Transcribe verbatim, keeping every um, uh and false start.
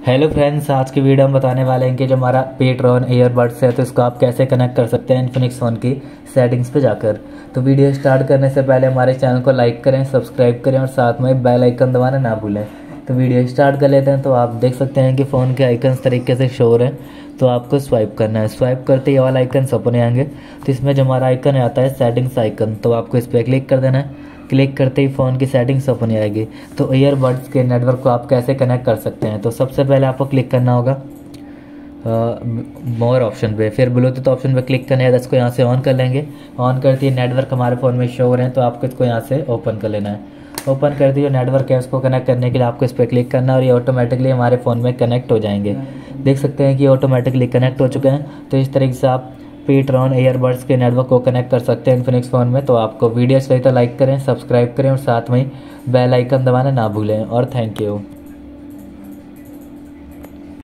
Hello friends, आज की video हम बताने वाले हैं कि जो हमारा पेट्रॉन ईयरबड्स है तो इसको आप कैसे कनेक्ट कर सकते हैं इन्फिनिक्स फ़ोन की सेटिंग्स पे जाकर। तो वीडियो स्टार्ट करने से पहले हमारे चैनल को लाइक करें, सब्सक्राइब करें और साथ में बेल आइकन दबाना ना भूलें। तो वीडियो स्टार्ट कर लेते हैं। तो आप देख सकते हैं कि फ़ोन के आइकन्स तरीके से शो हो रहे हैं। तो आपको स्वाइप करना है, स्वाइप करते ही ऑल आइकन्स ओपन आएंगे। तो इसमें जो हमारा आइकन आता है सेटिंग्स आइकन, तो आपको इस पर क्लिक कर देना है। क्लिक करते ही फ़ोन की सेटिंग्स ओपन आएगी। तो ईयरबड्स के नेटवर्क को आप कैसे कनेक्ट कर सकते हैं, तो सबसे पहले आपको क्लिक करना होगा मोर ऑप्शन पे, फिर ब्लूटूथ ऑप्शन पे क्लिक करने है। इसको यहाँ से ऑन कर लेंगे। ऑन करती है नेटवर्क हमारे फ़ोन में शो हो रहे हैं, तो आपको इसको यहाँ से ओपन कर लेना है। ओपन करती है नेटवर्क है, उसको कनेक्ट करने के लिए आपको इस पर क्लिक करना है और ये ऑटोमेटिकली हमारे फ़ोन में कनेक्ट हो जाएंगे। देख सकते हैं कि ऑटोमेटिकली कनेक्ट हो चुके हैं। तो इस तरीके से आप पेट्रॉन ईयरबड्स के नेटवर्क को कनेक्ट कर सकते हैं इन्फिनिक्स फ़ोन में। तो आपको वीडियो सही तो लाइक करें, सब्सक्राइब करें और साथ में बेल आइकन दबाना ना भूलें। और थैंक यू।